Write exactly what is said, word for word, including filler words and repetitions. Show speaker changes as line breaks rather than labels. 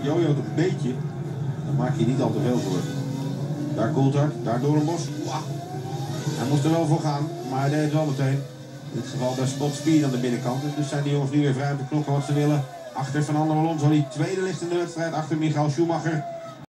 jojo een beetje, dan maak je niet al te veel voor. Daar Coulthard, daar Doornbos. Wow. Hij moest er wel voor gaan, maar hij deed het wel meteen. In dit geval bij Spot Speed aan de binnenkant. Dus zijn die jongens nu weer vrij om te knokken wat ze willen. Achter Fernando Alonso, die tweede ligt in de wedstrijd. Achter Michael Schumacher.